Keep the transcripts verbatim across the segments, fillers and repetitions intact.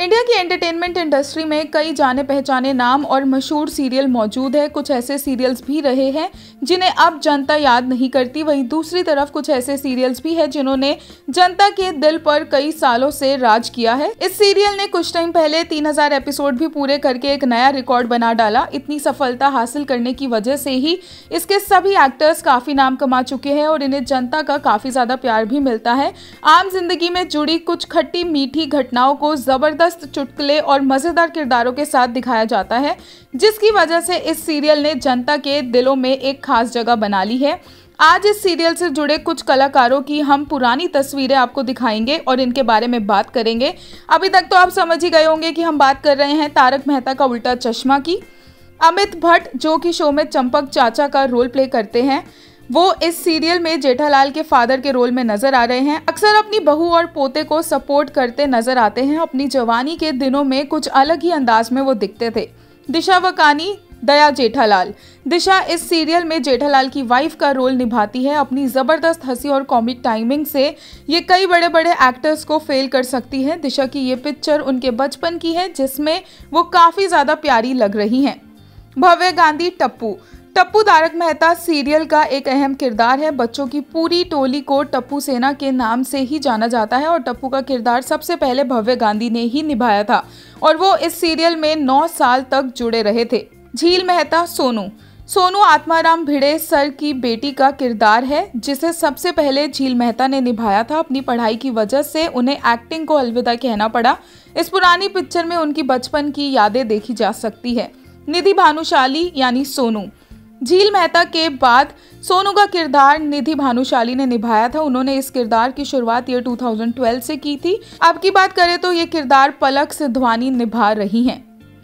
India की entertainment industry में कई जाने पहचाने नाम और मशहूर सीरियल मौजूद है। कुछ ऐसे सीरियल्स भी रहे हैं जिन्हें अब जनता याद नहीं करती। वहीं दूसरी तरफ कुछ ऐसे सीरियल्स भी हैं जिन्होंने जनता के दिल पर कई सालों से राज किया है। इस सीरियल ने कुछ टाइम पहले तीन हज़ार एपिसोड भी पूरे करके एक नया रिकॉर्ड बना डाला। इतनी सफलता हासिल करने की वजह से ही इसके सभी एक्टर्स काफी नाम कमा चुके हैं और इन्हें जनता का काफी ज्यादा प्यार भी मिलता है। आम जिंदगी में जुड़ी कुछ खट्टी मीठी घटनाओं को जबरदस्त चुटकुले और मजेदार किरदारों के साथ दिखाया जाता है, जिसकी वजह से इस सीरियल ने जनता के दिलों में एक खास जगह बना ली है। आज इस सीरियल से जुड़े कुछ कलाकारों की हम पुरानी तस्वीरें आपको दिखाएंगे और इनके बारे में बात करेंगे। अभी तक तो आप समझ ही गए होंगे कि हम बात कर रहे हैं तारक मेहता का उल्टा चश्मा की। अमित भट्ट, जो कि शो में चंपक चाचा का रोल प्ले करते हैं, वो इस सीरियल में जेठालाल के फादर के रोल में नजर आ रहे हैं। अक्सर अपनी बहू और पोते को सपोर्ट करते नजर आते हैं। अपनी जवानी के दिनों में कुछ अलग ही अंदाज में वो दिखते थे। दिशा वकानी, दया जेठालाल। दिशा इस सीरियल में जेठालाल की वाइफ का रोल निभाती है। अपनी जबरदस्त हंसी और कॉमिक टाइमिंग से ये कई बड़े बड़े एक्टर्स को फेल कर सकती है। दिशा की ये पिक्चर उनके बचपन की है, जिसमें वो काफी ज्यादा प्यारी लग रही हैं। भव्य गांधी, टप्पू। टप्पू तारक मेहता सीरियल का एक अहम किरदार है। बच्चों की पूरी टोली को टप्पू सेना के नाम से ही जाना जाता है और टप्पू का किरदार सबसे पहले भव्य गांधी ने ही निभाया था और वो इस सीरियल में नौ साल तक जुड़े रहे थे। झील मेहता, सोनू। सोनू आत्माराम भिड़े सर की बेटी का किरदार है, जिसे सबसे पहले झील मेहता ने निभाया था। अपनी पढ़ाई की वजह से उन्हें एक्टिंग को अलविदा कहना पड़ा। इस पुरानी पिक्चर में उनकी बचपन की यादें देखी जा सकती है। निधि भानुशाली यानी सोनू। झील मेहता के बाद सोनू का किरदार निधि भानुशाली ने निभाया था। उन्होंने इस किरदार की शुरुआत ईयर दो हज़ार बारह से की थी। अब की बात करें तो ये किरदार पलक सिद्धवानी निभा रही हैं।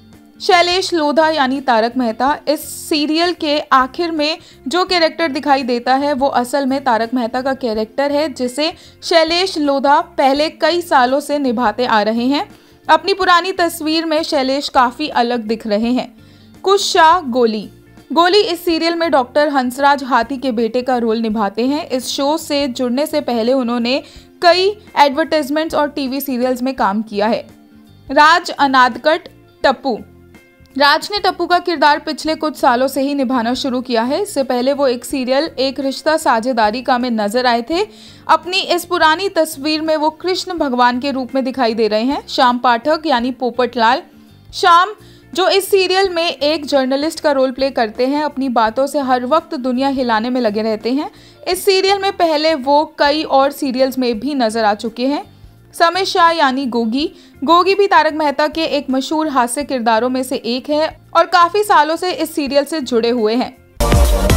शैलेश लोधा यानी तारक मेहता। इस सीरियल के आखिर में जो कैरेक्टर दिखाई देता है वो असल में तारक मेहता का कैरेक्टर है, जिसे शैलेश लोधा पहले कई सालों से निभाते आ रहे हैं। अपनी पुरानी तस्वीर में शैलेश काफी अलग दिख रहे हैं। कुश शाह, गोली। गोली इस सीरियल में डॉक्टर हंसराज हाथी के बेटे का रोल निभाते हैं। इस शो से जुड़ने से पहले उन्होंने कई एडवर्टाइजमेंट्स और टीवी सीरियल्स में काम किया है। राज अनादकट, टप्पू। राज ने टप्पू का किरदार पिछले कुछ सालों से ही निभाना शुरू किया है। इससे पहले वो एक सीरियल एक रिश्ता साझेदारी का में नजर आए थे। अपनी इस पुरानी तस्वीर में वो कृष्ण भगवान के रूप में दिखाई दे रहे हैं। श्याम पाठक यानी पोपटलाल। श्याम, जो इस सीरियल में एक जर्नलिस्ट का रोल प्ले करते हैं, अपनी बातों से हर वक्त दुनिया हिलाने में लगे रहते हैं। इस सीरियल में पहले वो कई और सीरियल्स में भी नजर आ चुके हैं। समय शाह यानी गोगी। गोगी भी तारक मेहता के एक मशहूर हास्य किरदारों में से एक है और काफी सालों से इस सीरियल से जुड़े हुए हैं।